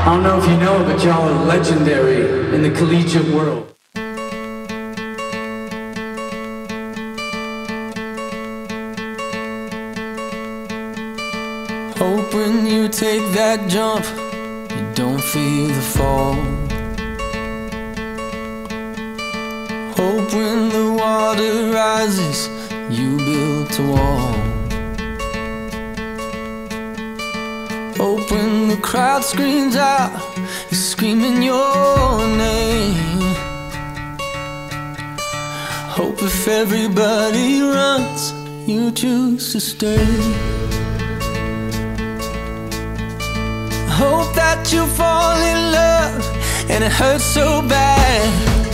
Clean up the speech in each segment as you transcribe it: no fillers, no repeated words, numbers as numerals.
don't know if you know, but y'all are legendary in the collegiate world. Hope when you take that jump, you don't feel the fall. Hope when the water rises, you built a wall. Hope when the crowd screams out, you're screaming your name. Hope if everybody runs, you choose to stay. Hope that you fall in love and it hurts so bad.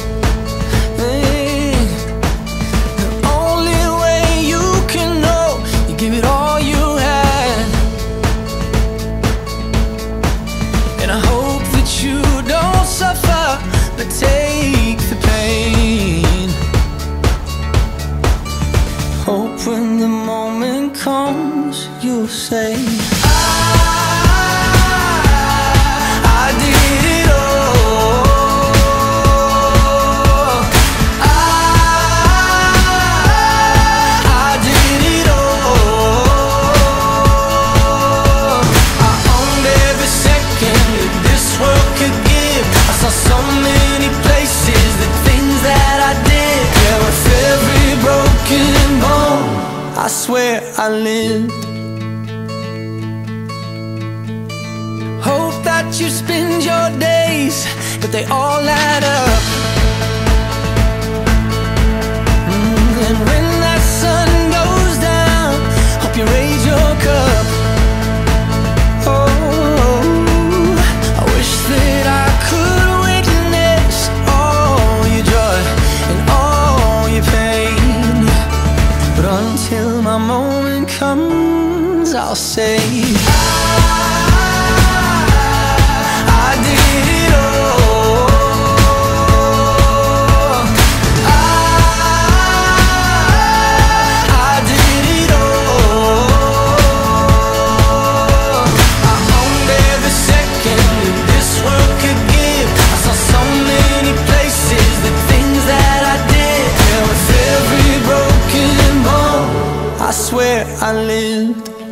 Hey, the only way you can know, you give it all you had. And I hope that you don't suffer, but take the pain. Hope when the moment comes, you'll say, I swear I lived. Hope that you spend your days, but they all add up. And when that sun goes down, hope you raise your cup. Oh, I wish that I could witness all your joy and all your pain, but until my moment comes, I'll say I did it all. I did it all. I owned every second that this world could give. I saw so many places, the things that I did. Yeah, with every broken bone, I swear I lived.